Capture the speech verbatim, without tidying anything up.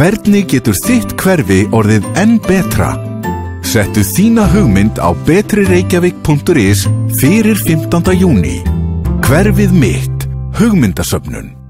Hvernig getur þitt hverfi orðið enn betra? Settu þína hugmynd á betri reykjavík punktur is fyrir fimmtánda júní. Hverfið mitt, hugmyndasöfnun.